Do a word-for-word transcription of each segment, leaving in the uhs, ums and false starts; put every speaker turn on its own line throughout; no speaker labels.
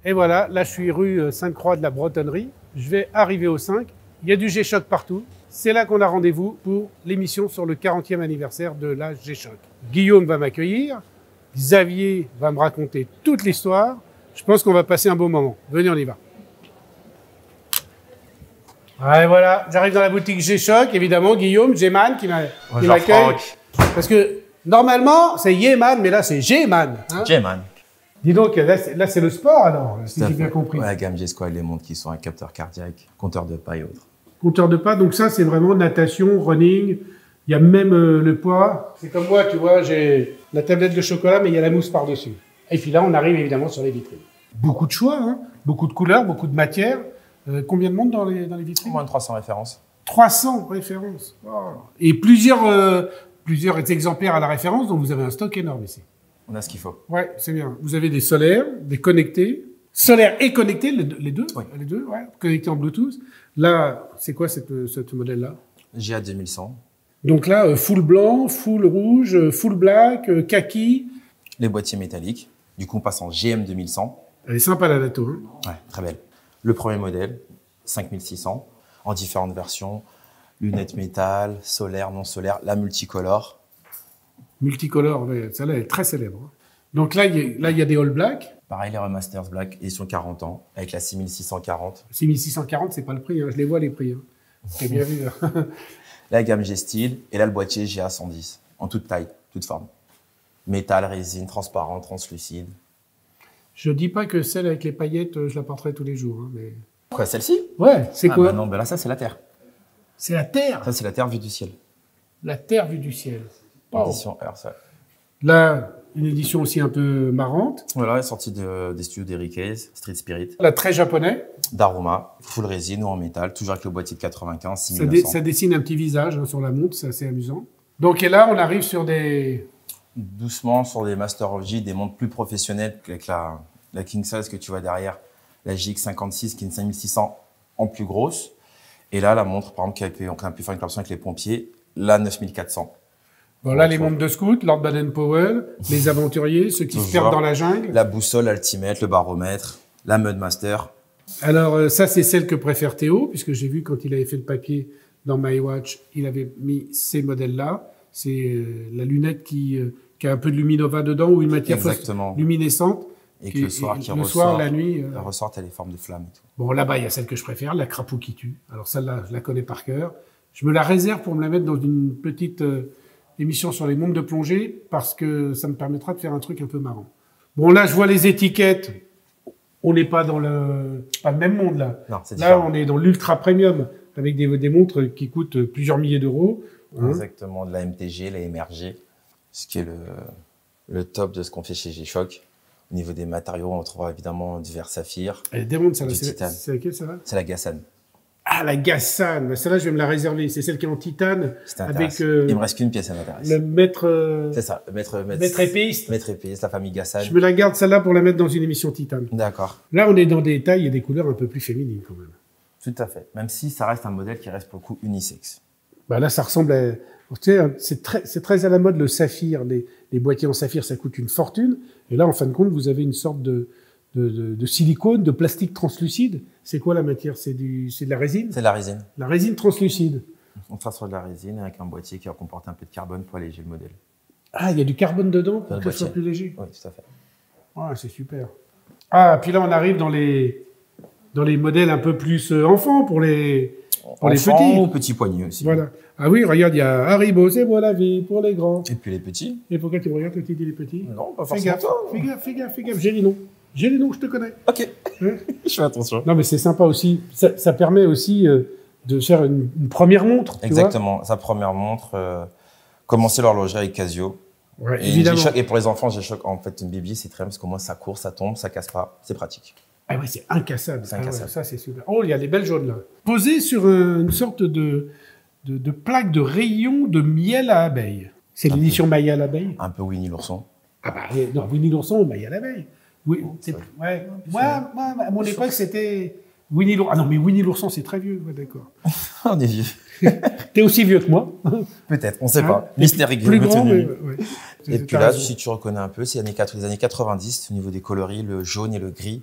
Et voilà, là je suis rue Sainte-Croix de la Bretonnerie. Je vais arriver au cinq. Il y a du G-Shock partout. C'est là qu'on a rendez-vous pour l'émission sur le quarantième anniversaire de la G-Shock. Guillaume va m'accueillir. Xavier va me raconter toute l'histoire. Je pense qu'on va passer un beau moment. Venez, on y va. Ouais, voilà, j'arrive dans la boutique G-Shock, évidemment, Guillaume, G-Man qui m'accueille. Parce que normalement, c'est Yeman, mais là, c'est G-Man. Hein,
G-Man.
Dis donc, là, c'est le sport alors, si j'ai bien compris.
Ouais, la gamme G-Squad, les montres qui sont un capteur cardiaque, compteur de pas et autres.
Compteur de pas, donc ça, c'est vraiment natation, running. Il y a même euh, le poids. C'est comme moi, tu vois, j'ai la tablette de chocolat, mais il y a la mousse par-dessus. Et puis là, on arrive évidemment sur les vitrines. Beaucoup de choix, hein, beaucoup de couleurs, beaucoup de matières. Euh, combien de monde dans les, dans les vitrines?
Moins de trois cents références.
trois cents références. Oh. Et plusieurs, euh, plusieurs exemplaires à la référence, donc vous avez un stock énorme ici.
On a ce qu'il faut.
Ouais, c'est bien. Vous avez des solaires, des connectés. Solaires et connectés, les deux, les deux,
oui.
les deux, ouais, connectés en Bluetooth. Là, c'est quoi cette, cette modèle-là?
G A deux mille cent.
Donc là, full blanc, full rouge, full black, kaki.
Les boîtiers métalliques. Du coup, on passe en G M deux mille cent.
Elle est sympa la Dato. Hein.
Ouais, très belle. Le premier modèle, cinq mille six cents, en différentes versions. Lunettes métal, solaire, non solaire, la multicolore.
Multicolore, ouais, celle-là est très célèbre. Donc là, il y a, là, il y a des all black.
Pareil, les Remasters Black, édition quarante ans, avec la six mille six cent quarante.
six mille six cent quarante, c'est pas le prix, hein. Je les vois les prix. Hein. C'est bien vu. Hein.
La gamme G-Style, et là le boîtier G A cent dix, en toute taille, toute forme. Métal, résine, transparent, translucide.
Je dis pas que celle avec les paillettes, je la porterai tous les jours. Hein, mais...
Quoi, celle-ci?
Ouais, c'est
ah,
quoi?
Bah non, bah là, ça, c'est la Terre.
C'est la Terre?
Ça, c'est la Terre vue du ciel.
La Terre vue du ciel.
Oh. Édition Earth, ça.
Là, une édition aussi un peu marrante.
Voilà, elle est sortie de, des studios d'Eric Hayes, Street Spirit.
Là, très japonais.
D'Aroma, full résine ou en métal, toujours avec le boîtier de quatre-vingt-quinze, six mille neuf cents.
Ça, dé, ça dessine un petit visage hein, sur la montre, c'est assez amusant. Donc, et là, on arrive sur des...
Doucement, sur des Master of J, des montres plus professionnelles avec la, la King Size que tu vois derrière, la J X cinquante-six qui est une cinq mille six cents en plus grosse. Et là, la montre, par exemple, qui a, on a pu faire une collaboration avec les pompiers, la neuf mille quatre cents.
Bon, là, les montres de scout, Lord Baden-Powell, les aventuriers, ceux qui se perdent dans la jungle.
La boussole, l'altimètre, le baromètre, la Mudmaster.
Alors, euh, ça, c'est celle que préfère Théo, puisque j'ai vu quand il avait fait le papier dans MyWatch, il avait mis ces modèles-là. C'est euh, la lunette qui, euh, qui a un peu de luminova dedans ou une matière luminescente.
Et que le soir, qui, qui
le
ressort,
soir, la nuit.
Euh... Elle ressort, elle est forme de flamme et tout.
Bon, là-bas, il y a celle que je préfère, la crapaud qui tue. Alors, celle-là, je la connais par cœur. Je me la réserve pour me la mettre dans une petite euh, émission sur les montres de plongée parce que ça me permettra de faire un truc un peu marrant. Bon, là, je vois les étiquettes. On n'est pas dans le, pas le même monde, là.
Non, c'est
différent. Là, on est dans l'ultra premium avec des, des montres qui coûtent plusieurs milliers d'euros.
Hein. Exactement, de la M T G, la M R G, ce qui est le, le top de ce qu'on fait chez G-Shock. Au niveau des matériaux, on trouvera évidemment divers saphirs.
Elle démonte, ça,
du
c'est
titane.
C'est laquelle, ça va?
C'est la Gassan.
Ah, la Gassan. Celle-là, je vais me la réserver. C'est celle qui est en titane. Avec, euh,
il me reste qu'une pièce à m'intéresse.
Le maître, euh...
c'est ça, le maître, maître,
maître épéiste.
Maître épéiste, la famille Gassan.
Je me la garde, celle-là, pour la mettre dans une émission titane.
D'accord.
Là, on est dans des tailles et des couleurs un peu plus féminines, quand même.
Tout à fait. Même si ça reste un modèle qui reste pour le coup unisexe.
Bah là, ça ressemble à, tu sais, c'est très, c'est très à la mode le saphir. Les, les boîtiers en saphir, ça coûte une fortune. Et là, en fin de compte, vous avez une sorte de, de, de, de silicone, de plastique translucide. C'est quoi la matière? C'est du, c'est de la résine?
C'est de la résine.
La résine translucide.
On sera sur de la résine avec un boîtier qui va comporter un peu de carbone pour alléger le modèle.
Ah, il y a du carbone dedans pour que ce soit plus léger?
Oui, tout à fait.
Ah, c'est super. Ah, puis là, on arrive dans les, dans les modèles un peu plus euh, enfants pour les, pour les petits.
Ou petits poignets aussi.
Voilà. Ah oui, regarde, il y a Haribo, c'est moi la vie, pour les grands.
Et puis les petits.
Et pourquoi tu me regardes quand tu dis les petits?
Non, pas
fais
forcément.
Gaffe, fais gaffe, fais gaffe, fais gaffe. J'ai les noms. J'ai les noms, je te connais.
Ok.
Hein?
Je fais attention.
Non, mais c'est sympa aussi. Ça, ça permet aussi euh, de faire une, une première montre.
Exactement. Tu vois, sa première montre. Euh, commencer l'horlogerie avec Casio.
Ouais,
et,
évidemment.
et pour les enfants, G-Shock, en fait, une bibi, c'est très bien parce qu'au moins ça court, ça tombe, ça casse pas. C'est pratique.
Ah ouais, c'est incassable.
C'est incassable.
Ah ouais, ça, c'est super. Oh, il y a les belles jaunes là. Posées sur euh, une sorte de, de, de plaque de rayon de miel à abeille. C'est l'édition Maya à l'abeille.
Un peu Winnie l'ourson.
Ah bah non, Winnie l'ourson, Maya à l'abeille. Oui, c'est ouais. Moi, moi, à mon époque, c'était Winnie l'ourson. Ah non, mais Winnie l'ourson, c'est très vieux. Ouais, d'accord.
On est vieux.
T'es aussi vieux que moi.
Peut-être, on ne sait
hein?
pas. Mystère
plus grand, mais, ouais.
Et puis là, raison. Si tu reconnais un peu, c'est les années quatre-vingt-dix au niveau des coloris, le jaune et le gris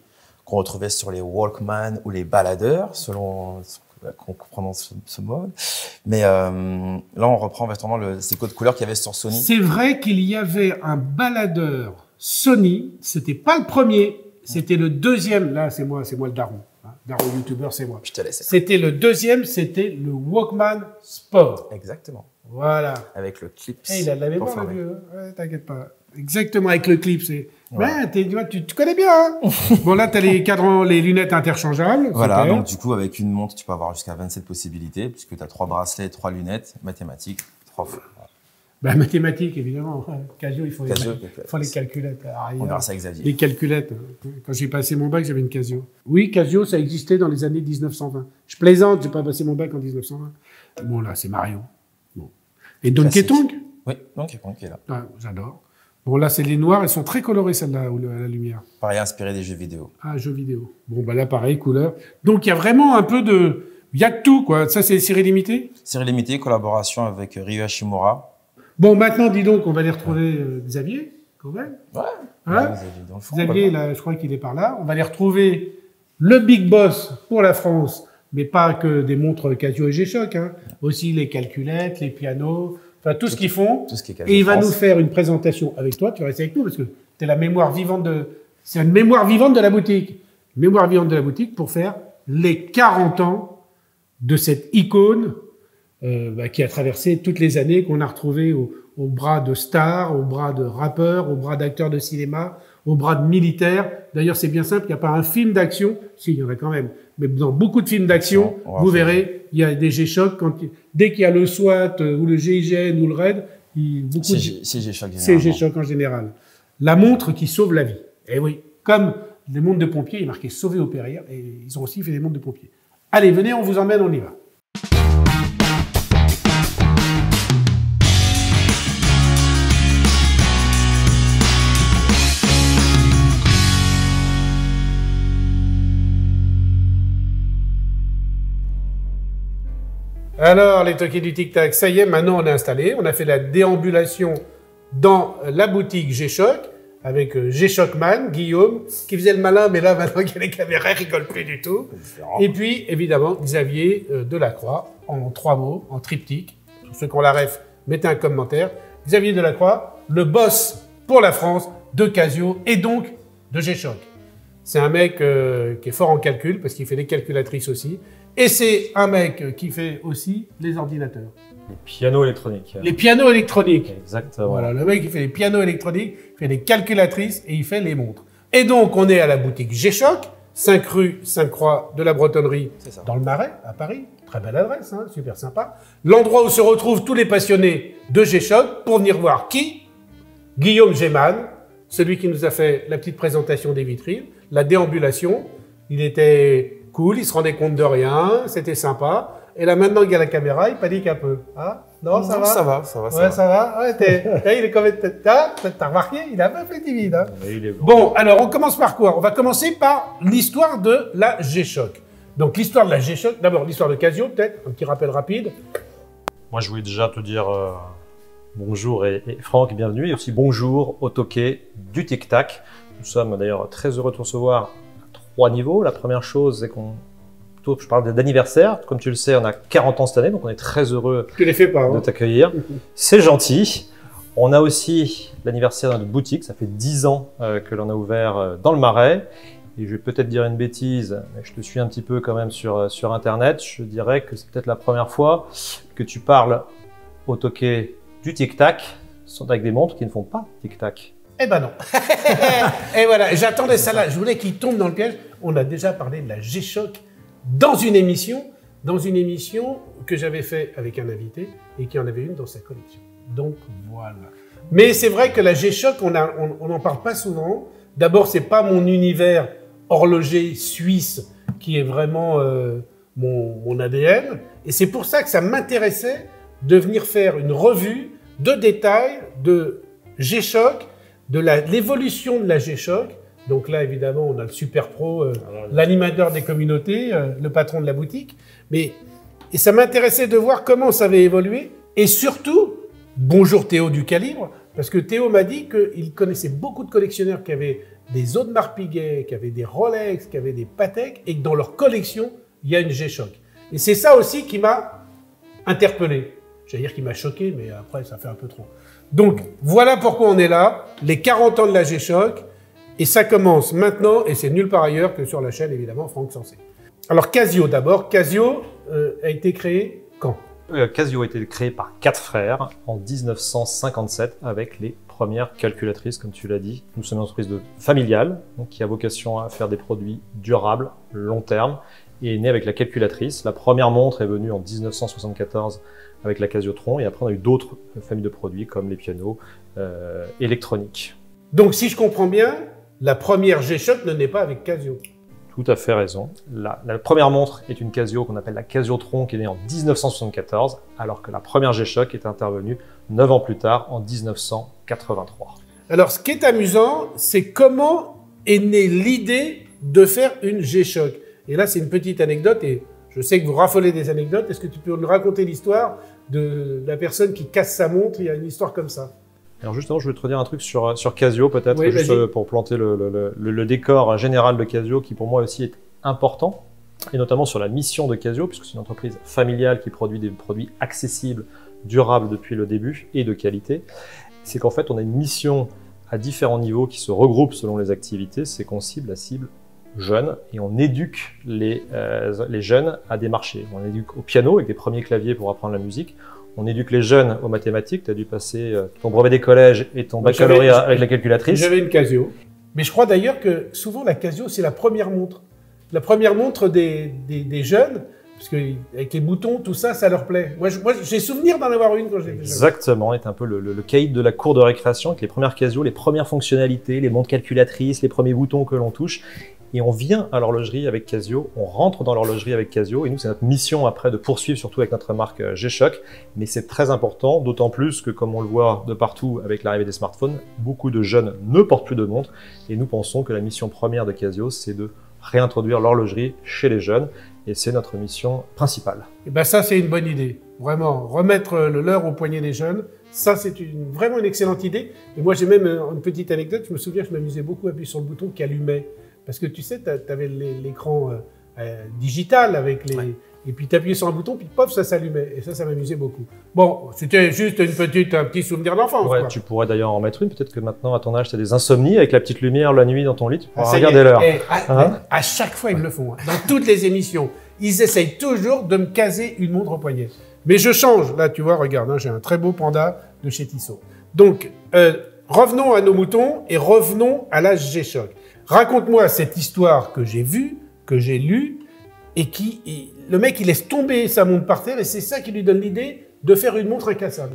qu'on retrouvait sur les Walkman ou les baladeurs, selon qu'on prononce ce mot. Mais euh, là, on reprend vraiment le, ces codes couleurs qu'il y avait sur Sony.
C'est vrai qu'il y avait un baladeur Sony. C'était pas le premier, c'était le deuxième. Là, c'est moi, c'est moi le daron. Hein. Daron youtubeur, c'est moi.
Je te laisse.
C'était le deuxième, c'était le Walkman Sport.
Exactement.
Voilà.
Avec le clip.
Et il a de la mémoire, le vieux. Ouais, t'inquiète pas. Exactement, avec le clip. C'est... Ouais, ouais tu, tu, tu connais bien. Hein. Bon, là, tu as les cadrans, les lunettes interchangeables.
Voilà, donc du coup, avec une montre, tu peux avoir jusqu'à vingt-sept possibilités, puisque tu as trois bracelets, trois lunettes, mathématiques, trois fois.
Ben, mathématiques, évidemment. Casio, il faut,
Casio,
les, il faut les calculettes. Ah,
on verra ça avec Xavier.
Les calculettes. Quand j'ai passé mon bac, j'avais une Casio. Oui, Casio, ça existait dans les années mille neuf cent vingt. Je plaisante, j'ai pas passé mon bac en mille neuf cent vingt. Bon, là, c'est Mario. Bon. Et Donkey Kong?
Oui, Donkey Kong qui est là.
Ah, j'adore. Bon, là, c'est les noirs, elles sont très colorées, celles-là, à la lumière.
Pareil, inspiré des jeux vidéo.
Ah, jeux vidéo. Bon, bah là, pareil, couleur. Donc, il y a vraiment un peu de... Il y a de tout, quoi. Ça, c'est série limitée?
Série limitée, collaboration avec Ryu Hashimura.
Bon, maintenant, dis donc, on va aller retrouver euh, Xavier, quand même.
Ouais.
Hein?
Xavier, dans le fond,
Xavier là, je crois qu'il est par là. On va aller retrouver le Big Boss pour la France, mais pas que des montres Casio et G-Shock, hein. Aussi les calculettes, les pianos... Enfin, tout, tout ce qu'ils font.
Tout ce qui est
et il va
France.
nous faire une présentation avec toi. Tu vas rester avec nous parce que tu es la mémoire vivante de. C'est une mémoire vivante de la boutique. Mémoire vivante de la boutique pour faire les quarante ans de cette icône euh, bah, qui a traversé toutes les années, qu'on a retrouvée au, au bras de stars, au bras de rappeurs, au bras d'acteurs de cinéma, au bras de militaires. D'ailleurs, c'est bien simple. Il n'y a pas un film d'action. Si, il y en a quand même. Mais dans beaucoup de films d'action, vous verrez, il y a des G-Shock. Quand, dès qu'il y a le SWAT euh, ou le G I G N ou le RAID, il, beaucoup
c'est
de
G-Shock
c'est G-Shock en général. La montre qui sauve la vie. Et oui, comme les montres de pompiers, il est marqué sauver ou périr, et ils ont aussi fait des montres de pompiers. Allez, venez, on vous emmène, on y va. Alors, les toqués du tic-tac, ça y est, maintenant on est installé. On a fait la déambulation dans la boutique G-Shock avec G-Shock Man, Guillaume, qui faisait le malin, mais là, maintenant qu'il y a les caméras, il rigole plus du tout. Et puis, évidemment, Xavier euh, Delacroix, en trois mots, en triptyque. Pour ceux qui ont la ref, mettez un commentaire. Xavier Delacroix, le boss pour la France de Casio et donc de G-Shock. C'est un mec euh, qui est fort en calcul, parce qu'il fait des calculatrices aussi. Et c'est un mec qui fait aussi les ordinateurs.
Les pianos électroniques.
Les pianos électroniques.
Exactement.
Voilà, le mec, il fait les pianos électroniques, il fait les calculatrices et il fait les montres. Et donc, on est à la boutique G-Shock, cinq rue Sainte-Croix de la Bretonnerie, dans le Marais, à Paris. Très belle adresse, hein, super sympa. L'endroit où se retrouvent tous les passionnés de G-Shock pour venir voir qui? Guillaume Géman, celui qui nous a fait la petite présentation des vitrines, la déambulation. Il était cool, il se rendait compte de rien, c'était sympa. Et là, maintenant qu'il y a la caméra, il panique un peu. Hein? Non, ça
non,
va
ça va, ça va, ça
ouais,
va.
ça va. Ouais, t'es, il est quand même... T'as, t'as remarqué, il est un peu plus timide. Hein?
Oui, il est bon.
Bon, alors, on commence par quoi? On va commencer par l'histoire de la G-Shock. Donc, l'histoire de la G-Shock, d'abord, l'histoire de Casio, peut-être, un petit rappel rapide.
Moi, je voulais déjà te dire euh, bonjour et, et Franck, bienvenue. Et aussi bonjour au toqué du Tic Tac. Nous sommes d'ailleurs très heureux de te recevoir à trois niveaux. La première chose, c'est qu'on... Je parle d'anniversaire. Comme tu le sais, on a quarante ans cette année, donc on est très heureux
Tu les fais pas, hein.
de t'accueillir. C'est gentil. On a aussi l'anniversaire de notre boutique. Ça fait dix ans euh, que l'on a ouvert euh, dans le Marais. Et je vais peut-être dire une bêtise, mais je te suis un petit peu quand même sur, sur Internet. Je dirais que c'est peut-être la première fois que tu parles au toqué du tic-tac avec des montres qui ne font pas tic-tac.
Eh ben non. Et voilà, j'attendais ça là. Je voulais qu'il tombe dans le piège. On a déjà parlé de la G-Shock dans une émission, dans une émission que j'avais fait avec un invité et qui en avait une dans sa collection. Donc voilà. Mais c'est vrai que la G-Shock, on n'en on, on parle pas souvent. D'abord, c'est pas mon univers horloger suisse qui est vraiment euh, mon, mon A D N. Et c'est pour ça que ça m'intéressait de venir faire une revue de détails de G-Shock, de l'évolution de la G-Shock. Donc là, évidemment, on a le super pro, euh, l'animateur des communautés, euh, le patron de la boutique. Mais et ça m'intéressait de voir comment ça avait évolué. Et surtout, bonjour Théo du Calibre, parce que Théo m'a dit qu'il connaissait beaucoup de collectionneurs qui avaient des Audemars Piguet, qui avaient des Rolex, qui avaient des Patek, et que dans leur collection, il y a une G-Shock. Et c'est ça aussi qui m'a interpellé. J'allais dire qui m'a choqué, mais après, ça fait un peu trop. Donc, voilà pourquoi on est là, les quarante ans de la G-Shock, et ça commence maintenant, et c'est nulle part ailleurs que sur la chaîne, évidemment, Franck Sensé. Alors, Casio d'abord. Casio euh, a été créé quand?
euh, Casio a été créé par quatre frères en mille neuf cent cinquante-sept avec les premières calculatrices, comme tu l'as dit. Nous sommes une entreprise de, familiale, donc, qui a vocation à faire des produits durables, long terme, et est née avec la calculatrice. La première montre est venue en mille neuf cent soixante-quatorze avec la Casiotron, et après on a eu d'autres familles de produits comme les pianos euh, électroniques.
Donc si je comprends bien, la première G-Shock ne naît pas avec Casio.
Tout à fait raison. La, la première montre est une Casio qu'on appelle la Casiotron, qui est née en mille neuf cent soixante-quatorze, alors que la première G-Shock est intervenue neuf ans plus tard, en mille neuf cent quatre-vingt-trois.
Alors ce qui est amusant, c'est comment est née l'idée de faire une G-Shock. Et là c'est une petite anecdote, et je sais que vous raffolez des anecdotes. Est-ce que tu peux nous raconter l'histoire de la personne qui casse sa montre? Il y a une histoire comme ça.
Alors justement, je vais te redire un truc sur, sur Casio, peut-être,
oui,
juste pour planter le, le, le, le décor général de Casio, qui pour moi aussi est important, et notamment sur la mission de Casio, puisque c'est une entreprise familiale qui produit des produits accessibles, durables depuis le début, et de qualité. C'est qu'en fait, on a une mission à différents niveaux qui se regroupent selon les activités. C'est qu'on cible la cible jeunes, et on éduque les, euh, les jeunes à des marchés. On éduque au piano avec des premiers claviers pour apprendre la musique. On éduque les jeunes aux mathématiques. Tu as dû passer euh, ton brevet des collèges et ton baccalauréat avec la calculatrice.
J'avais une Casio. Mais je crois d'ailleurs que souvent la Casio, c'est la première montre. La première montre des, des, des jeunes, parce qu'avec les boutons, tout ça, ça leur plaît. Moi, j'ai souvenir d'en avoir une quand j'étais jeune.
Exactement, est un peu le, le, le caïd de la cour de récréation, avec les premières Casio, les premières fonctionnalités, les montres calculatrices, les premiers boutons que l'on touche. Et on vient à l'horlogerie avec Casio, on rentre dans l'horlogerie avec Casio, et nous, c'est notre mission après de poursuivre, surtout avec notre marque G-Shock. Mais c'est très important, d'autant plus que, comme on le voit de partout avec l'arrivée des smartphones, beaucoup de jeunes ne portent plus de montres, et nous pensons que la mission première de Casio, c'est de réintroduire l'horlogerie chez les jeunes, et c'est notre mission principale.
Et ben ça, c'est une bonne idée. Vraiment, remettre le leurre au poignet des jeunes, ça, c'est une, vraiment une excellente idée. Et moi, j'ai même une petite anecdote, je me souviens, je m'amusais beaucoup à appuyer sur le bouton qui allumait. Parce que tu sais, tu avais l'écran euh, euh, digital avec les... Ouais. Et puis tu appuyais sur un bouton, puis pof, ça s'allumait. Et ça, ça m'amusait beaucoup. Bon, c'était juste une petite, un petit souvenir d'enfance.
Ouais, tu pourrais d'ailleurs en mettre une. Peut-être que maintenant, à ton âge, tu as des insomnies avec la petite lumière la nuit dans ton lit. Tu pourras ah, regarder l'heure.
À, hein à chaque fois, ils me le font. Hein. Dans toutes les émissions, ils essayent toujours de me caser une montre au poignet. Mais je change. Là, tu vois, regarde, hein, j'ai un très beau panda de chez Tissot. Donc, euh, revenons à nos moutons et revenons à la G-Shock. Raconte-moi cette histoire que j'ai vue, que j'ai lue, et qui, et le mec, il laisse tomber sa montre par terre, et c'est ça qui lui donne l'idée de faire une montre incassable.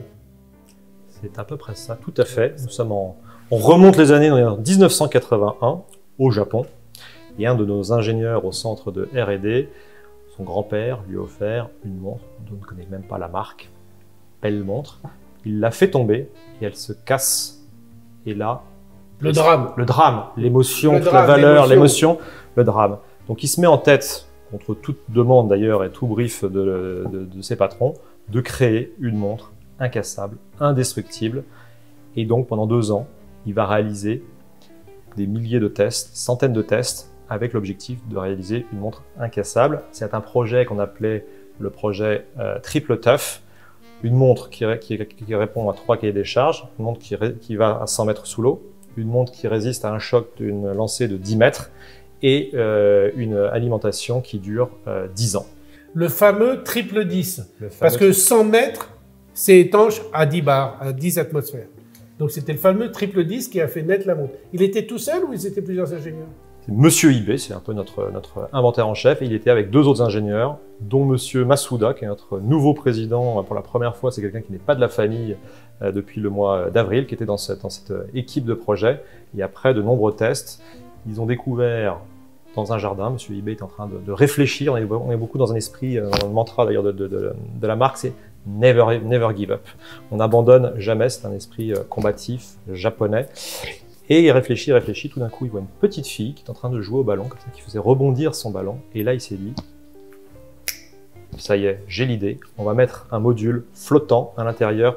C'est à peu près ça, tout à fait. Nous sommes en, on remonte les années en mille neuf cent quatre-vingt-un, au Japon, et un de nos ingénieurs au centre de R et D, son grand-père lui a offert une montre dont on ne connaît même pas la marque, belle montre. Il l'a fait tomber, et elle se casse, et là,
Le drame.
Le drame, l'émotion, la valeur, l'émotion, le drame. Donc il se met en tête, contre toute demande d'ailleurs et tout brief de, de, de ses patrons, de créer une montre incassable, indestructible. Et donc pendant deux ans, il va réaliser des milliers de tests, centaines de tests, avec l'objectif de réaliser une montre incassable. C'est un projet qu'on appelait le projet euh, Triple Tough, une montre qui, qui, qui répond à trois cahiers des charges, une montre qui, qui va à cent mètres sous l'eau, une montre qui résiste à un choc d'une lancée de dix mètres et euh, une alimentation qui dure euh, dix ans.
Le fameux triple dix, le fameux parce que cent mètres, c'est étanche à dix bars, à dix atmosphères. Donc c'était le fameux triple dix qui a fait naître la montre. Il était tout seul ou ils étaient plusieurs ingénieurs?
C'est Monsieur Ibé, c'est un peu notre, notre inventaire en chef, et il était avec deux autres ingénieurs, dont Monsieur Masuda, qui est notre nouveau président pour la première fois. C'est quelqu'un qui n'est pas de la famille euh, depuis le mois d'avril, qui était dans cette, dans cette équipe de projet. Et après de nombreux tests, ils ont découvert dans un jardin, Monsieur Ibé est en train de, de réfléchir, on est, on est beaucoup dans un esprit, dans le mantra d'ailleurs de, de, de, de la marque, c'est never, never give up. On n'abandonne jamais, c'est un esprit combatif japonais. Et il réfléchit, il réfléchit, tout d'un coup il voit une petite fille qui est en train de jouer au ballon, comme ça, qui faisait rebondir son ballon, et là il s'est dit, ça y est, j'ai l'idée, on va mettre un module flottant à l'intérieur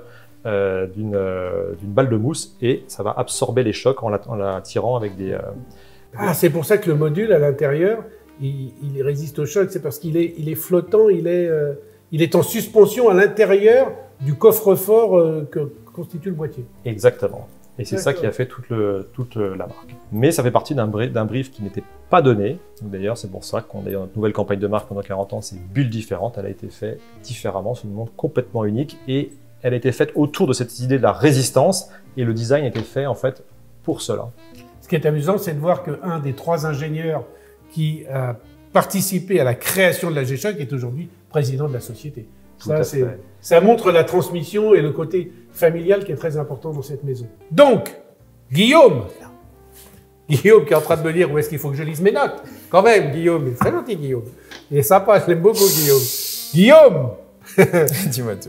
euh, d'une euh, d'une balle de mousse et ça va absorber les chocs en la, en la tirant avec des... Euh...
Ah, c'est pour ça que le module à l'intérieur, il, il résiste au choc. C'est parce qu'il est, il est flottant, il est, euh, il est en suspension à l'intérieur du coffre-fort euh, que constitue le boîtier.
Exactement. Et c'est ça qui a fait toute, le, toute la marque. Mais ça fait partie d'un brief, d'un brief qui n'était pas donné. D'ailleurs, c'est pour ça qu'on a notre nouvelle campagne de marque pendant quarante ans, c'est Bulle différente. Elle a été faite différemment. C'est une montre complètement unique et elle a été faite autour de cette idée de la résistance. Et le design a été fait en fait pour cela.
Ce qui est amusant, c'est de voir qu'un des trois ingénieurs qui a participé à la création de la G-Shock est aujourd'hui président de la société. Ça, ça montre la transmission et le côté familial qui est très important dans cette maison. Donc, Guillaume, Guillaume qui est en train de me dire où est-ce qu'il faut que je lise mes notes. Quand même, Guillaume, il est très gentil, Guillaume. Il est sympa, je l'aime beaucoup, Guillaume. Guillaume
Dis-moi tout.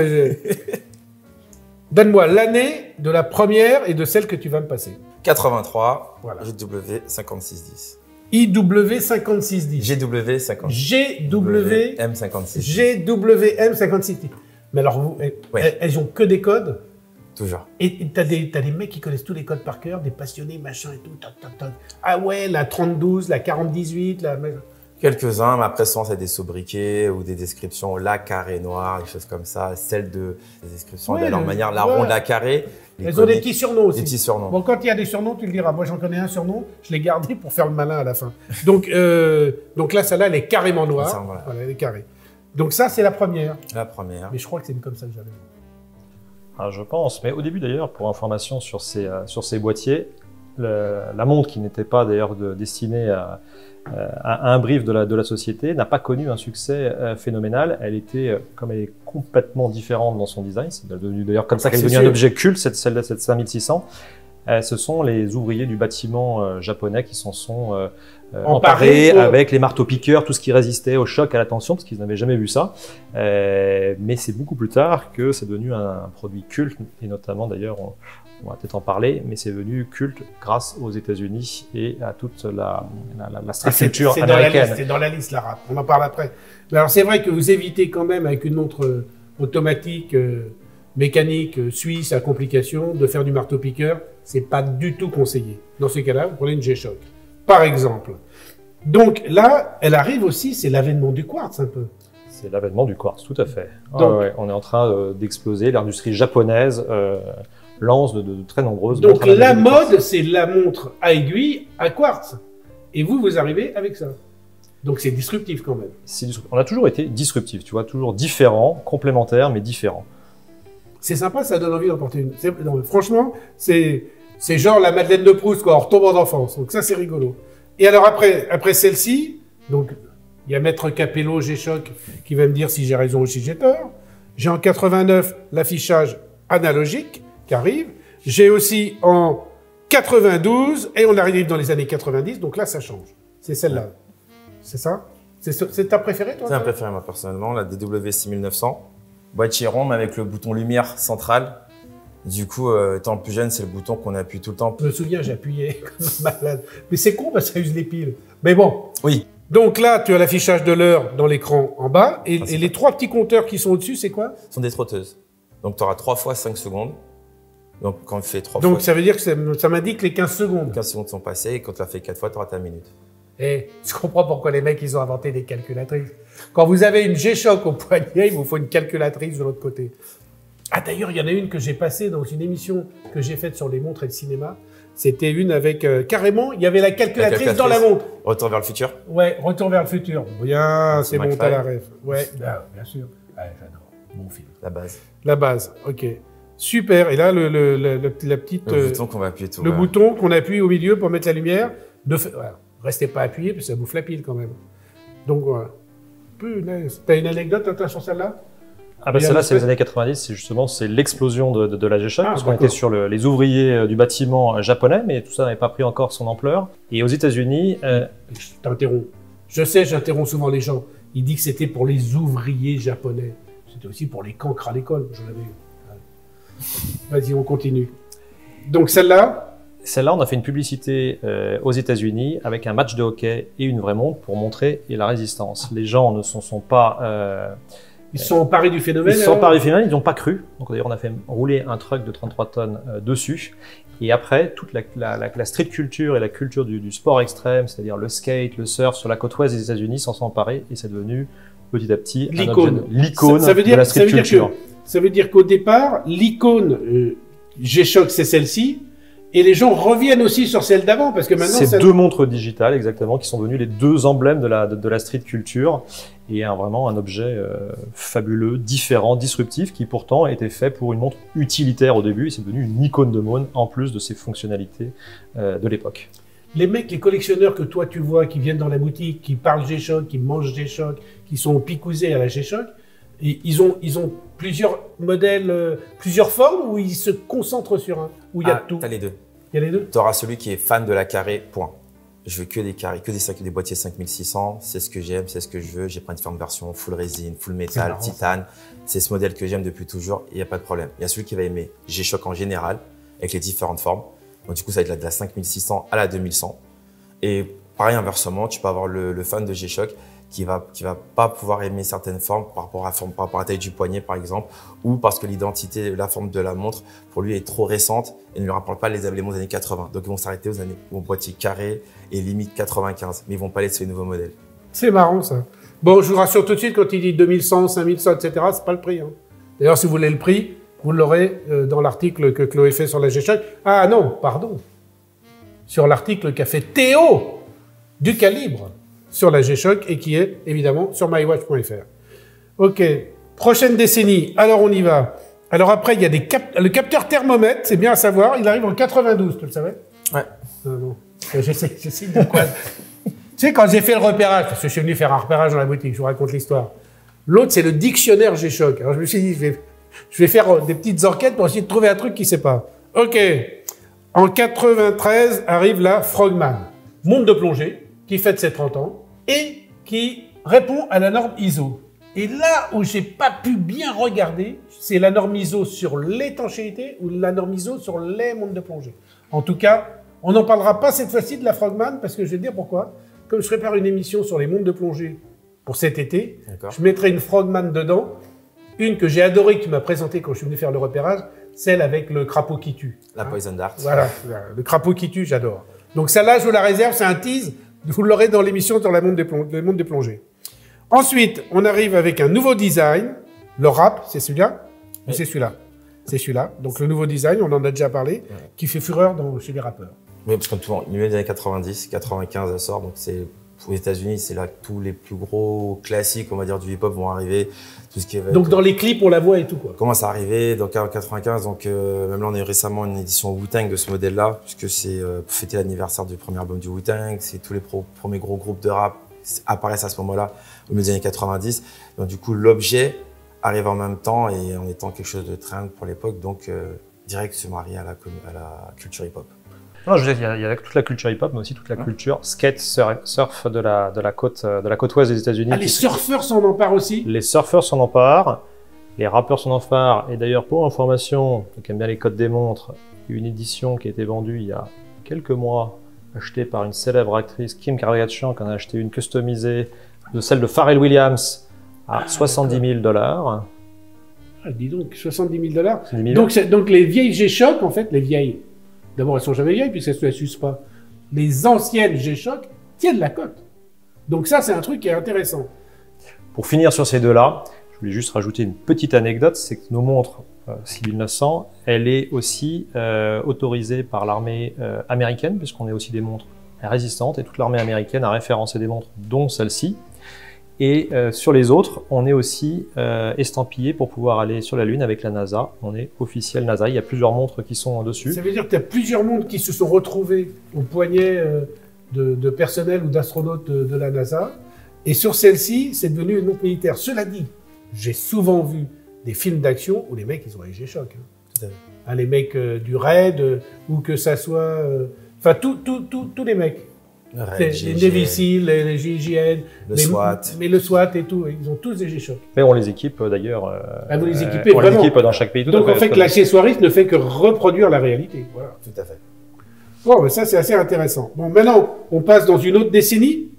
Donne-moi l'année de la première et de celle que tu vas me passer.
quatre-vingt-trois,
voilà.
G W cinquante-six dix.
I W cinquante-six dix.
G W cinquante-six.
G W
M cinquante-six.
G W M cinquante-six dix. Mais alors, vous, elles, ouais. elles ont que des codes.
Toujours.
Et tu as des, t'as des mecs qui connaissent tous les codes par cœur, des passionnés, machin et tout. Tac, tac, tac. Ah ouais, la trente douze, la quarante dix-huit, la...
Quelques-uns, mais après souvent c'est des sobriquets ou des descriptions, la carré noir, des choses comme ça. Celle de des descriptions ouais, de leur le, manière, la ouais. ronde, la carré.
Elles ont des petits surnoms aussi.
Des petits surnoms.
Bon, quand il y a des surnoms, tu le diras. Moi, j'en connais un surnom, je l'ai gardé pour faire le malin à la fin. Donc, euh, donc là, celle-là, elle est carrément noire. Ça, voilà. Voilà, elle est carrée. Donc ça, c'est la première.
La première.
Mais je crois que c'est comme ça que j'avais.
Ah, je pense. Mais au début, d'ailleurs, pour information sur ces, euh, sur ces boîtiers, le, la montre qui n'était pas d'ailleurs de, destinée à, à un brief de la, de la société n'a pas connu un succès euh, phénoménal. Elle était, euh, comme elle est complètement différente dans son design, c'est devenu d'ailleurs comme ça qu'elle est devenue un objet culte, cette, celle-là, cette cinq mille six cents. Euh, ce sont les ouvriers du bâtiment euh, japonais qui s'en sont euh, euh, emparés pour... avec les marteaux-piqueurs, tout ce qui résistait au choc, à la tension, parce qu'ils n'avaient jamais vu ça. Euh, mais c'est beaucoup plus tard que c'est devenu un, un produit culte, et notamment d'ailleurs, on, on va peut-être en parler, mais c'est devenu culte grâce aux États-Unis et à toute la, la, la, la street culture
c'est
américaine.
C'est dans la liste, la rap. On en parle après. Mais alors c'est vrai que vous évitez quand même avec une montre automatique, euh, mécanique, euh, suisse à complications, de faire du marteau-piqueur. C'est pas du tout conseillé. Dans ces cas-là, vous prenez une G-Shock, par exemple. Donc là, elle arrive aussi, c'est l'avènement du quartz un peu.
C'est l'avènement du quartz, tout à fait. Donc, ah ouais, on est en train euh, d'exploser. L'industrie japonaise euh, lance de, de, de très nombreuses
Donc la mode, c'est la montre à aiguille à quartz. Et vous, vous arrivez avec ça. Donc c'est disruptif quand même.
Disruptif. On a toujours été disruptif, tu vois, toujours différent, complémentaire, mais différent.
C'est sympa, ça donne envie d'en porter une. Non, mais franchement, c'est genre la Madeleine de Proust, quoi, en retombant d'enfance. Donc ça, c'est rigolo. Et alors après, après celle-ci, donc il y a Maître Capello G-Shock qui va me dire si j'ai raison ou si j'ai tort. J'ai en quatre-vingt-neuf l'affichage analogique qui arrive. J'ai aussi en quatre-vingt-douze, et on arrive dans les années quatre-vingt-dix, donc là, ça change. C'est celle-là. C'est ça? C'est ta préférée, toi?
C'est ma préférée, moi, personnellement, la D W six mille neuf cents. Boîtier rond, mais avec le bouton lumière central. Du coup, euh, étant plus jeune, c'est le bouton qu'on appuie tout le temps.
Je me souviens, j'appuyais comme un malade. Mais c'est con parce que ça use les piles. Mais bon.
Oui.
Donc là, tu as l'affichage de l'heure dans l'écran en bas. Et, ah, et les trois petits compteurs qui sont au-dessus, c'est quoi?
Ce sont des trotteuses. Donc, tu auras trois fois cinq secondes. Donc, quand tu fais trois
Donc,
fois...
ça veut dire que ça m'indique les quinze secondes.
quinze secondes sont passées. Et quand tu as fait quatre fois, tu auras ta minute.
Et je comprends pourquoi les mecs, ils ont inventé des calculatrices. Quand vous avez une G-Shock au poignet, il vous faut une calculatrice de l'autre côté. Ah, d'ailleurs, il y en a une que j'ai passée dans une émission que j'ai faite sur les montres et le cinéma. C'était une avec, euh, carrément, il y avait la calculatrice, la calculatrice dans la montre.
Retour vers le futur.
Ouais, Retour vers le futur. Bien, c'est bon, t'as la ref. Ouais, bien, bien sûr. Ouais, j'adore. Bon film.
La base.
La base, ok. Super. Et là, le, le, le, le la petite...
Le euh, bouton qu'on va appuyer tout.
Le là. bouton qu'on appuie au milieu pour mettre la lumière. De fait, voilà. Restez pas appuyé, parce que ça bouffe la pile quand même. Donc voilà. Punaise. T'as une anecdote toi, sur celle-là?
Ah bah celle-là, c'est les années quatre-vingt-dix, c'est justement c'est l'explosion de, de, de la G-Shock, ah, parce qu'on était sur le, les ouvriers du bâtiment japonais, mais tout ça n'avait pas pris encore son ampleur. Et aux États-Unis... Euh...
Je t'interromps. Je sais, j'interromps souvent les gens. Il dit que c'était pour les ouvriers japonais. C'était aussi pour les cancres à l'école, j'en avais eu. Vas-y, on continue. Donc celle-là...
Celle-là, on a fait une publicité euh, aux États-Unis avec un match de hockey et une vraie montre pour montrer la résistance. Les gens ne s'en sont pas, euh,
Ils se sont emparés du phénomène.
Ils se sont emparés du phénomène, ils n'ont pas cru. Donc d'ailleurs, on a fait rouler un truck de trente-trois tonnes euh, dessus. Et après, toute la, la, la, la street culture et la culture du, du sport extrême, c'est-à-dire le skate, le surf sur la côte ouest des États-Unis, s'en sont emparés et c'est devenu petit à petit
l'icône.
L'icône
ça, ça veut dire,
de la street
ça veut dire
culture.
Que, ça veut dire qu'au départ, l'icône euh, G-Shock, c'est celle-ci. Et les gens reviennent aussi sur celle d'avant, parce que maintenant...
C'est
ça...
deux montres digitales, exactement, qui sont devenues les deux emblèmes de la, de, de la street culture. Et un, vraiment un objet euh, fabuleux, différent, disruptif, qui pourtant était fait pour une montre utilitaire au début. Et c'est devenu une icône de mode, en plus de ses fonctionnalités euh, de l'époque.
Les mecs, les collectionneurs que toi tu vois, qui viennent dans la boutique, qui parlent G-Shock, qui mangent G-Shock, qui sont picousés à la G-Shock, et ils ont, ils ont plusieurs modèles, euh, plusieurs formes, ou ils se concentrent sur un, où il y a
ah,
tout.
T'as les deux.
Il y a les deux.
Tu auras celui qui est fan de la carré, point. Je veux que des carrés, que des, des boîtiers cinq mille six cents, c'est ce que j'aime, c'est ce que je veux. J'ai pris différentes versions, full résine, full métal, titane. C'est ce modèle que j'aime depuis toujours, il n'y a pas de problème. Il y a celui qui va aimer G-Shock en général, avec les différentes formes. Donc du coup, ça va être de la cinq mille six cents à la deux mille cent. Et pareil, inversement, tu peux avoir le, le fan de G-Shock qui va qui va pas pouvoir aimer certaines formes par rapport à forme, par rapport à la taille du poignet par exemple, ou parce que l'identité, la forme de la montre pour lui est trop récente et ne lui rapporte pas les, les montres des années quatre-vingts. Donc ils vont s'arrêter aux années au boîtier carré et limite quatre-vingt-quinze, mais ils vont pas aller sur les nouveaux modèles.
C'est marrant ça. Bon, je vous rassure tout de suite, quand il dit deux mille cent, cinq mille cent, et cetera, c'est pas le prix. Hein. D'ailleurs, si vous voulez le prix, vous l'aurez euh, dans l'article que Chloé fait sur la G-Shock. Ah non, pardon. Sur l'article qu'a fait Théo du Calibre sur la G-Shock et qui est évidemment sur mywatch point F R. Ok, prochaine décennie, alors on y va. Alors après, il y a des cap le capteur thermomètre, c'est bien à savoir, il arrive en quatre-vingt-douze, tu le savais? Ouais. Non, non, j'essaie, j'essaie de quoi. Tu sais, quand j'ai fait le repérage, parce que je suis venu faire un repérage dans la boutique, je vous raconte l'histoire. L'autre, c'est le dictionnaire G-Shock. Alors je me suis dit, je vais, je vais faire des petites enquêtes pour essayer de trouver un truc qui ne sait pas. Ok, en quatre-vingt-treize arrive la Frogman, montre de plongée, qui fête ses trente ans, et qui répond à la norme I S O. Et là où j'ai pas pu bien regarder, c'est la norme I S O sur l'étanchéité ou la norme I S O sur les montres de plongée. En tout cas, on n'en parlera pas cette fois-ci de la Frogman, parce que je vais te dire pourquoi. Comme je prépare une émission sur les montres de plongée pour cet été, je mettrai une Frogman dedans, une que j'ai adorée, que tu m'as présentée quand je suis venu faire le repérage, celle avec le crapaud qui tue.
La Poison Dart.
Voilà, le crapaud qui tue, j'adore. Donc celle-là, je vous la réserve, c'est un tease. Vous l'aurez dans l'émission sur la montre des, plong... montres des plongées. Ensuite, on arrive avec un nouveau design. Le rap, c'est celui-là ou oui. C'est celui-là? C'est celui-là. Donc le nouveau design, on en a déjà parlé, oui. Qui fait fureur dans... chez les rappeurs.
Oui, parce que tout le monde, milieu des années quatre-vingt-dix, quatre-vingt-quinze, elle sort. Donc c'est aux États-Unis, c'est là que tous les plus gros classiques, on va dire, du hip-hop vont arriver. Tout ce qui est...
Donc dans les clips, on la voit et tout, quoi.
Commence à arriver, donc en quatre-vingt-quinze, donc euh, même là, on a eu récemment une édition Wu-Tang de ce modèle-là, puisque c'est euh, pour fêter l'anniversaire du premier album du Wu-Tang, c'est tous les pro premiers gros groupes de rap apparaissent à ce moment-là, au milieu des années quatre-vingt-dix. Donc du coup, l'objet arrive en même temps et en étant quelque chose de trend pour l'époque, donc euh, direct se marie à la, à la culture hip-hop.
Non, je veux dire, il y, a, il y a toute la culture hip-hop, mais aussi toute la hein? culture skate, surf de la, de la côte, de la côte ouest des États-Unis.
Ah, les surfeurs s'en emparent aussi?
Les surfeurs s'en emparent, les rappeurs s'en emparent. Et d'ailleurs, pour information, qui aime bien les codes des montres, il y a une édition qui a été vendue il y a quelques mois, achetée par une célèbre actrice, Kim Kardashian, qui en a acheté une customisée de celle de Pharrell Williams à ah, soixante-dix mille dollars.
Ah, dis donc, soixante-dix mille dollars. Donc, donc les vieilles G-Shock, en fait, les vieilles. D'abord, elles sont jamais vieilles puisqu'elles ne s'usent pas. Les anciennes G-Shock tiennent la cote. Donc ça, c'est un truc qui est intéressant.
Pour finir sur ces deux-là, je voulais juste rajouter une petite anecdote, c'est que nos montres euh, six mille neuf cents, elle est aussi euh, autorisée par l'armée euh, américaine, puisqu'on est aussi des montres résistantes, et toute l'armée américaine a référencé des montres, dont celle-ci. Et euh, sur les autres, on est aussi euh, estampillé pour pouvoir aller sur la Lune avec la NASA. On est officiel NASA. Il y a plusieurs montres qui sont dessus.
Ça veut dire que tu as plusieurs montres qui se sont retrouvées au poignet euh, de, de personnel ou d'astronautes de, de la NASA. Et sur celle-ci, c'est devenu une montre militaire. Cela dit, j'ai souvent vu des films d'action où les mecs, ils ont les G-Shock. Hein. Hein, les mecs euh, du raid, euh, ou que ça soit... Enfin, euh, tous tout, tout, tout les mecs. Les, les Navy Seals, les, les G I G N,
le
les,
SWAT.
Mais le SWAT et tout, ils ont tous des G-Shock.
Mais on les équipe d'ailleurs. Euh,
ah, vous les équipez
on
vraiment.
les équipe dans chaque pays. Tout
Donc en fait, l'accessoiriste ne fait que reproduire la réalité. Voilà.
Tout à fait.
Bon, mais ça c'est assez intéressant. Bon, maintenant, on passe dans une autre décennie.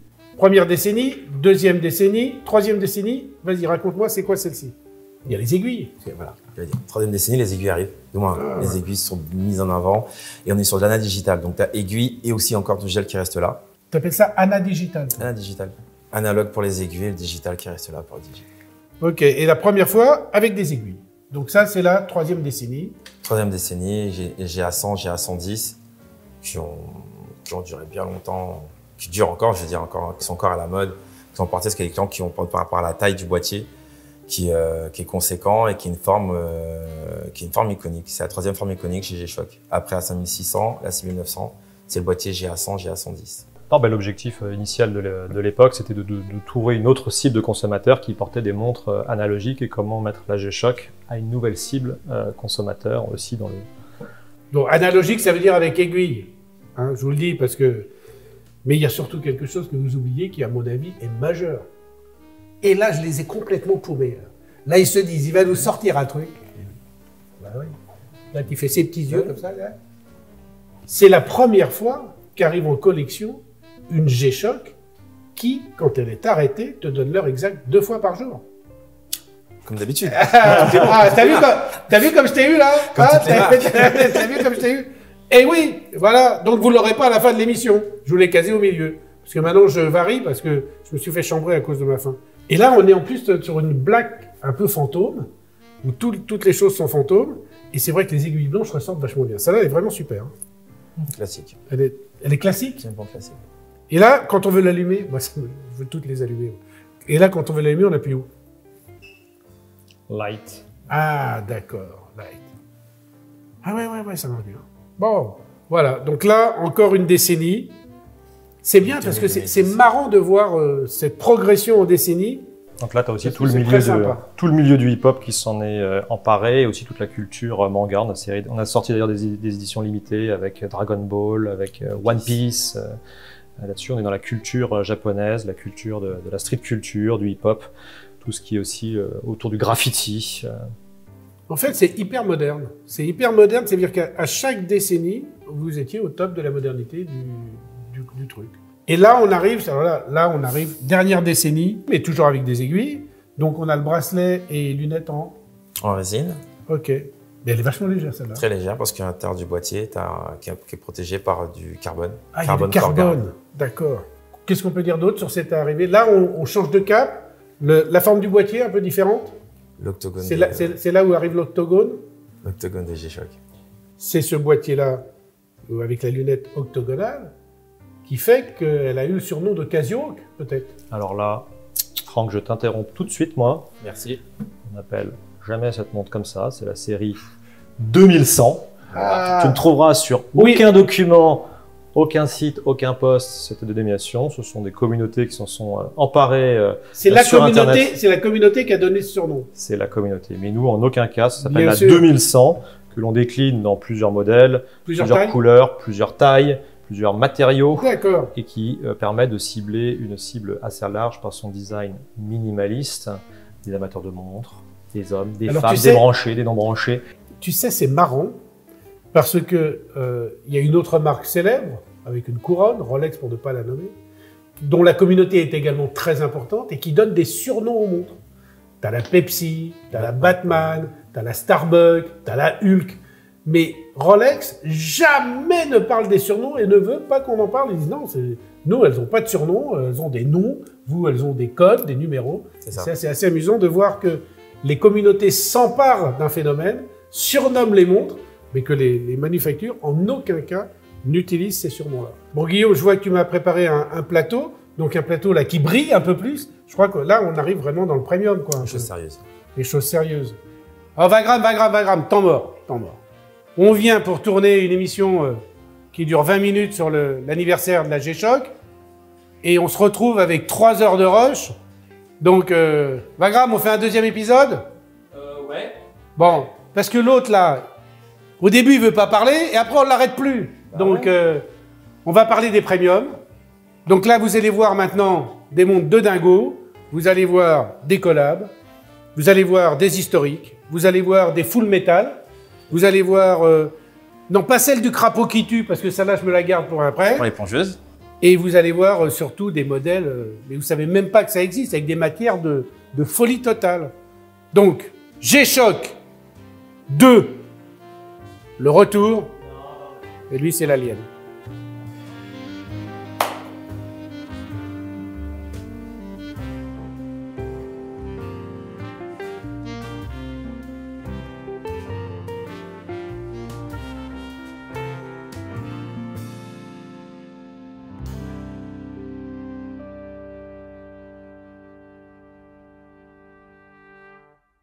Première décennie, deuxième décennie, troisième décennie. Vas-y, raconte-moi, c'est quoi celle-ci? Il y a les aiguilles.
Voilà. Troisième décennie, les aiguilles arrivent. Du moins, ah, les aiguilles sont mises en avant. Et on est sur de l'A N A digital. Donc, tu as aiguille et aussi encore du gel qui reste là.
Tu appelles ça A N A digital?
A N A digital. Analogue pour les aiguilles et le digital qui reste là pour le digital.
Ok. Et la première fois, avec des aiguilles. Donc ça, c'est la troisième décennie.
Troisième décennie, j'ai A cent, j'ai A cent dix, qui ont, qui ont duré bien longtemps, qui durent encore, je veux dire, encore, qui sont encore à la mode, qui sont portés parce qu'il y a des clients qui ont, par rapport à la taille du boîtier, qui, euh, qui est conséquent et qui est une forme, euh, qui est une forme iconique. C'est la troisième forme iconique chez G-Shock. Après la cinq mille six cents, la six mille neuf cents, c'est le boîtier G A cent, G A cent dix.
Non, ben, l'objectif initial de l'époque, c'était de, de, de trouver une autre cible de consommateur qui portait des montres analogiques et comment mettre la G-Shock à une nouvelle cible euh, consommateur aussi dans le...
Donc analogique, ça veut dire avec aiguille. Hein, je vous le dis parce que... Mais il y a surtout quelque chose que vous oubliez qui, à mon avis, est majeur. Et là, je les ai complètement paumés. Là, ils se disent, il va nous sortir un truc. Bah oui. Là, tu fais ses petits yeux comme ça. C'est la première fois qu'arrive en collection une G-Shock qui, quand elle est arrêtée, te donne l'heure exacte deux fois par jour.
Comme d'habitude.
Ah, t'as vu, comme, vu comme je t'ai eu là? Ah, t'as vu comme je t'ai eu? Et oui, voilà. Donc vous l'aurez pas à la fin de l'émission. Je vous l'ai casé au milieu. Parce que maintenant je varie parce que je me suis fait chambrer à cause de ma faim. Et là, on est en plus sur une blague un peu fantôme, où tout, toutes les choses sont fantômes. Et c'est vrai que les aiguilles blanches ressortent vachement bien. Celle-là, elle est vraiment super. Hein.
Classique.
Elle est, elle est classique.
C'est un bon classique.
Et là, quand on veut l'allumer, moi, je veux toutes les allumer. Et là, quand on veut l'allumer, on appuie où?
Light.
Ah, d'accord, light. Ah ouais, ouais, ouais, ça marche bien. Bon, voilà. Donc là, encore une décennie. C'est bien parce que c'est marrant de voir euh, cette progression en décennie.
Donc là, tu as aussi tout le, milieu de, tout le milieu du hip-hop qui s'en est euh, emparé, et aussi toute la culture euh, manga. On a, série, on a sorti d'ailleurs des, des éditions limitées avec Dragon Ball, avec euh, One Piece. Euh, Là-dessus, on est dans la culture euh, japonaise, la culture de, de la street culture, du hip-hop, tout ce qui est aussi euh, autour du graffiti. Euh.
En fait, c'est hyper moderne. C'est hyper moderne, c'est-à-dire qu'à chaque décennie, vous étiez au top de la modernité du, du, du truc. Et là, on arrive, là, là, on arrive, dernière décennie, mais toujours avec des aiguilles. Donc, on a le bracelet et lunettes en...
En résine.
Ok. Mais elle est vachement légère, celle-là.
Très légère, parce qu'à l'intérieur du boîtier, as, qui, est, qui est protégé par du carbone.
Ah, carbone il y a du carbone. D'accord. Qu'est-ce qu'on peut dire d'autre sur cette arrivée? Là, on, on change de cap. Le, la forme du boîtier, un peu différente.
L'octogone.
C'est là, euh... là où arrive l'octogone.
L'octogone de G-Shock.
C'est ce boîtier-là, avec la lunette octogonale, qui fait qu'elle a eu le surnom de Casio, peut-être.
Alors là, Franck, je t'interromps tout de suite, moi.
Merci.
On n'appelle jamais cette montre comme ça. C'est la série deux mille cent.
Ah.
Tu ne trouveras sur
oui.
aucun document, aucun site, aucun post cette dénomination. Ce sont des communautés qui s'en sont euh, emparées euh,
C'est la communauté, c'est la communauté qui a donné ce surnom.
C'est la communauté. Mais nous, en aucun cas, ça s'appelle la deux mille cent, que l'on décline dans plusieurs modèles,
plusieurs,
plusieurs couleurs, plusieurs tailles, plusieurs matériaux, et qui euh, permet de cibler une cible assez large par son design minimaliste, des amateurs de montres, des hommes, des
Alors,
femmes,
tu
des
sais,
branchés, des non-branchés.
Tu sais, c'est marrant, parce que euh, y a une autre marque célèbre, avec une couronne, Rolex pour ne pas la nommer, dont la communauté est également très importante, et qui donne des surnoms aux montres. T'as la Pepsi, t'as la Batman, t'as la Starbucks, t'as la Hulk. Mais Rolex, jamais ne parle des surnoms et ne veut pas qu'on en parle. Ils disent non, nous, elles n'ont pas de surnoms, elles ont des noms. Vous, elles ont des codes, des numéros. C'est assez, assez amusant de voir que les communautés s'emparent d'un phénomène, surnomment les montres, mais que les, les manufactures, en aucun cas, n'utilisent ces surnoms-là. Bon, Guillaume, je vois que tu m'as préparé un, un plateau, donc un plateau là qui brille un peu plus. Je crois que là, on arrive vraiment dans le premium, quoi.
Les choses sérieuses.
Les choses sérieuses. Alors, Vagram, Vagram, Vagram, temps mort, temps mort. On vient pour tourner une émission euh, qui dure vingt minutes sur l'anniversaire de la G-Shock, et on se retrouve avec trois heures de rush. Donc, euh, Vagram, on fait un deuxième épisode?
Euh, ouais.
Bon, parce que l'autre, là, au début, il veut pas parler, et après, on l'arrête plus. Bah Donc, ouais. euh, on va parler des premiums. Donc là, vous allez voir maintenant des montres de dingo, vous allez voir des collabs, vous allez voir des historiques, vous allez voir des full metal, vous allez voir... Euh, non, pas celle du crapaud qui tue, parce que celle-là, je me la garde pour après.
Pour les plongeuses.
Et vous allez voir euh, surtout des modèles, euh, mais vous savez même pas que ça existe, avec des matières de, de folie totale. Donc, G-Shock deux, le retour, et lui c'est l'alien.